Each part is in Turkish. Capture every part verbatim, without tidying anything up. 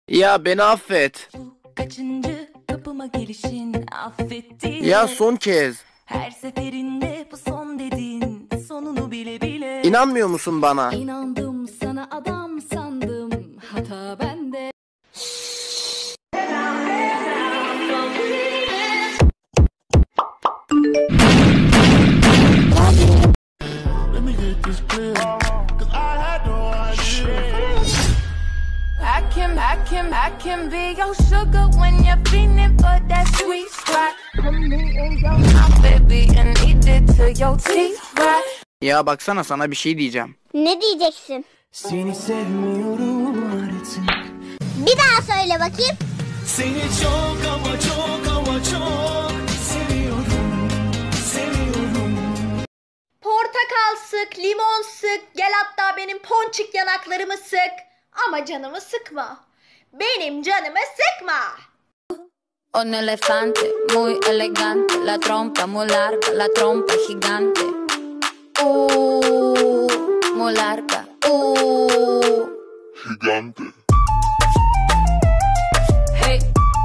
Ya beni affet. Kaçıncı kapıma gelişin affettiğim. Ya son kez. Her seferinde bu son dedin. Sonunu bile bile. İnanmıyor musun bana? İnandım sana adam sandım. Hata bende. I can, I can, I can be your sugar when you're feeling for that sweet spot. Put me in your mouth, baby, and eat it till your teeth rot. Ya baksana, sana bir şey diyeceğim. Ne diyeceksin? Seni sevmiyorum artık. Bir daha söyle bakayım. Seni çok ama çok ama çok seviyorum, seviyorum. Portakal sık, limon sık, gel hatta benim ponçik yanaklarımı sık. Ama canımı sıkma. Benim canımı sıkma. Un elefante muy elegante, la trompa muy larga, la trompa gigante. Uh, muy larga. Uh. Gigante. Hey,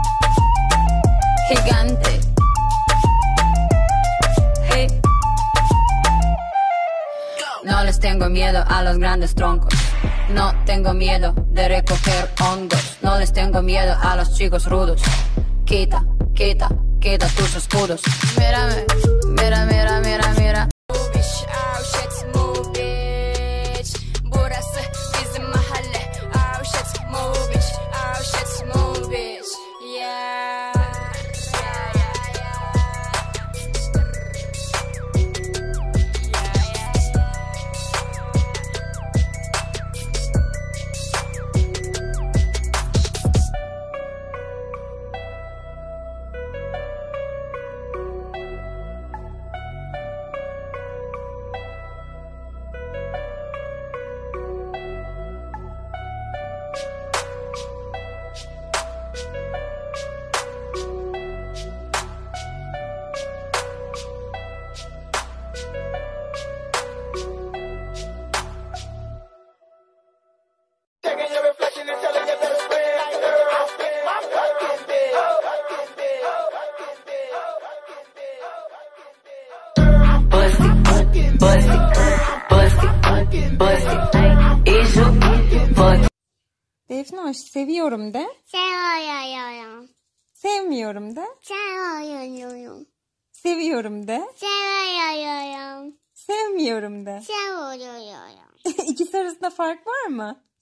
gigante. Hey. No les tengo miedo a los grandes troncos. No tengo miedo de recoger hongos. No les tengo miedo a los chicos rudos. Quita, quita, quita tus escudos. Mírame, mira, mira, mira, mira. Burası bizim mahalle. Avşet moviş, avşet moviş. Yeah. Defnoş, seviyorum de. Seviyorum. Sevmiyorum de. Seviyorum. Seviyorum de. Seviyorum. Sevmiyorum de. Seviyorum. İkisi arasında fark var mı?